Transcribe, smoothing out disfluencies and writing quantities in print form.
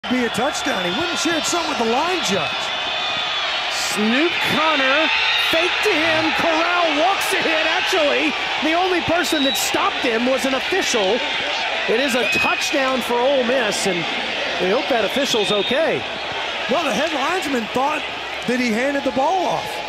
Be a touchdown. He wouldn't share something with the line judge. Snoop Connor, fake to him. Corral walks it in. Actually, the only person that stopped him was an official. It is a touchdown for Ole Miss, and we hope that official's okay. Well, the head linesman thought that he handed the ball off.